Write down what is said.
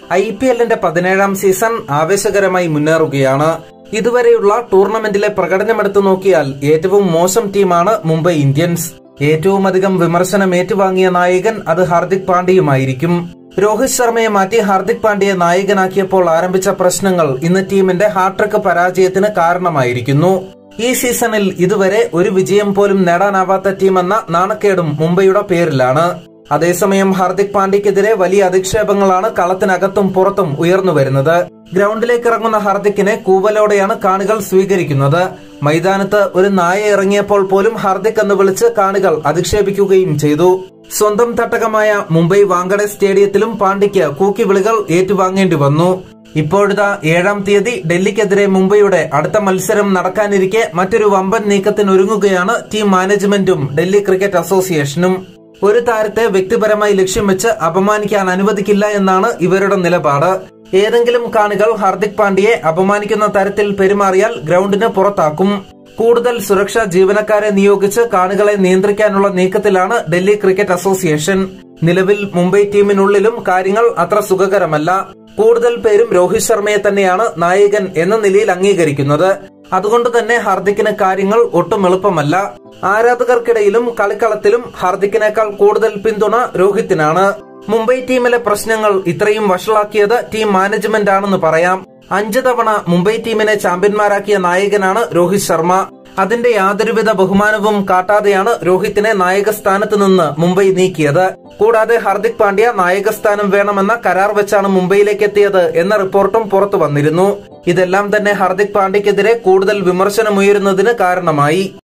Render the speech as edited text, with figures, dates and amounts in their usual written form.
IPL-ന്റെ 17ാം season ആവേശകരമായി മുന്നേറുകയാണ്. ഇതുവരെയുള്ള ടൂർണമെന്റിലെ പ്രകടനമെടുത്തു നോക്കിയാൽ ഏറ്റവും മോശം ടീമാണ് മുംബൈ ഇന്ത്യൻസ്. ഏറ്റവുമധികം വിമർശനം ഏറ്റുവാങ്ങിയ നായകൻ അത് ഹാർദിക് പാണ്ഡ്യയുമായിരിക്കും. രോഹിത് ശർമ്മയെ മാറ്റി ഹാർദിക് പാണ്ഡ്യയെ നായകനാക്കിയപ്പോൾ ആരംഭിച്ച പ്രശ്നങ്ങൾ ഇന്ന് ടീമിന്റെ ഹാട്രിക് പരാജയത്തിന് കാരണമായിരിക്കുന്നു. ഈ സീസണിൽ ഇതുവരെ ഒരു വിജയം പോലും നേടാനാവാത്ത ടീമെന്ന നാണക്കേടും മുംബൈയുടെ പേരിലാണ്. അതേസമയം ഹാർദിക് പാണ്ഡ്യക്കെതിരെ വലിയ അധിക്ഷേപങ്ങളാണ് കളത്തിനകത്തും പുറത്തും ഉയർന്നുവരുന്നത്. ഗ്രൗണ്ടിലേക്ക് ഇറങ്ങുന്ന ഹാർദിക്കിനെ കൂവലോടെയാണ് കാണികൾ സ്വീകരിക്കുന്നത്. മൈതാനത്ത് ഒരു നായ ഇറങ്ങിയപ്പോൾ പോലും ഹാർദിക് എന്ന് വിളിച്ച് കാണികൾ അധിക്ഷേപിക്കുകയും ചെയ്തു. സ്വന്തം തട്ടകമായ മുംബൈ വാങ്കഡെ സ്റ്റേഡിയത്തിലും പാണ്ഡ്യയ്ക്ക് കൂക്കിവിളികൾ ഏറ്റുവാങ്ങേണ്ടി വന്നു. ഇപ്പോഴിതാ 7ാം തീയതി ഡൽഹിക്കെതിരെ മുംബൈയുടെ അടുത്ത മത്സരം നടക്കാനിരിക്കെ മറ്റൊരു വമ്പൻ നീക്കത്തിനൊരുങ്ങുകയാണ് ടീം മാനേജ്മെന്റും ഡൽഹി ക്രിക്കറ്റ് അസോസിയേഷനും. ഒരു താരത്തെ വ്യക്തിപരമായി ലക്ഷ്യം വെച്ച് അപമാനിക്കാൻ അനുവദിക്കില്ല എന്നാണ് ഇവരുടെ നിലപാട്. ഏതെങ്കിലും കാണികൾ ഹാർദിക് പാണ്ഡ്യയെ അപമാനിക്കുന്ന തരത്തിൽ പെരുമാറിയാൽ ഗ്രൗണ്ടിന് പുറത്താക്കും. കൂടുതൽ സുരക്ഷാ ജീവനക്കാരെ നിയോഗിച്ച് കാണികളെ നിയന്ത്രിക്കാനുള്ള നീക്കത്തിലാണ് ഡൽഹി ക്രിക്കറ്റ് അസോസിയേഷൻ. നിലവിൽ മുംബൈ ടീമിനുള്ളിലും കാര്യങ്ങൾ അത്ര സുഖകരമല്ല. കൂടുതൽ പേരും രോഹിത് ശർമ്മയെ തന്നെയാണ് നായകൻ എന്ന നിലയിൽ അംഗീകരിക്കുന്നത്. അതുകൊണ്ട് തന്നെ ഹാർദിക്കിന് കാര്യങ്ങൾ ഒട്ടും എളുപ്പമല്ല. ആരാധകർക്കിടയിലും കളിക്കളത്തിലും ഹാർദിക്കിനേക്കാൾ കൂടുതൽ പിന്തുണ രോഹിത്തിനാണ്. മുംബൈ ടീമിലെ പ്രശ്നങ്ങൾ ഇത്രയും വഷളാക്കിയത് ടീം മാനേജ്മെന്റ് ആണെന്ന് പറയാം. 5 തവണ മുംബൈ ടീമിനെ ചാമ്പ്യന്മാരാക്കിയ നായകനാണ് രോഹിത് ശർമ്മ. അതിന്റെ യാതൊരുവിധ ബഹുമാനവും കാട്ടാതെയാണ് രോഹിത്തിനെ നായകസ്ഥാനത്ത് നിന്ന് മുംബൈ നീക്കിയത്. കൂടാതെ ഹാർദിക് പാണ്ഡ്യ നായകസ്ഥാനം വേണമെന്ന കരാർ വെച്ചാണ് മുംബൈയിലേക്ക് എത്തിയത് എന്ന റിപ്പോർട്ടും പുറത്തു വന്നിരുന്നു. ഇതെല്ലാം തന്നെ ഹാർദിക് പാണ്ഡ്യക്കെതിരെ കൂടുതൽ വിമർശനമുയരുന്നതിന് കാരണമായി.